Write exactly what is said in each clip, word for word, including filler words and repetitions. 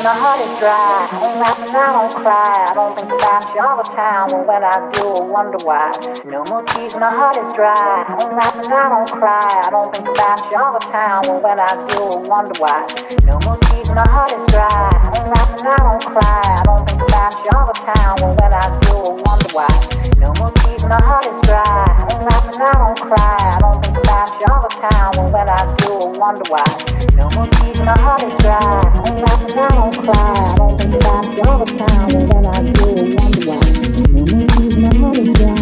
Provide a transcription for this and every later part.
my heart is dry. I don't laugh and I don't cry. I don't think about you all the time. Well, when I do, I wonder why. No more tears, my heart is dry. I don't laugh and I don't cry. I don't think about you all the time. Well, when I do, I wonder why. No more tears, my heart is dry. I don't laugh and I don't cry. I don't think about you all the time. Well, when I do, I wonder why. No more tears, my heart is dry. I don't laugh and I don't cry. I don't think about you all the time. Well, when I do, I wonder why. No more tears, my heart is dry. I don't laugh and I don't cry. I don't think about you all the time. Well, when I do, I wonder why. No more tears, my heart is dry.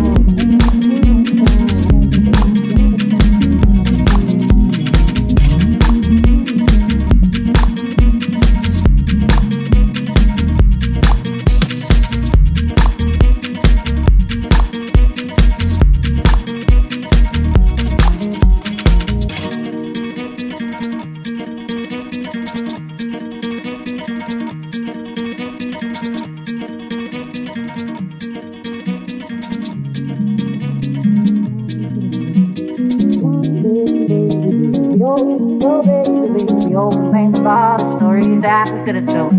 Could have told.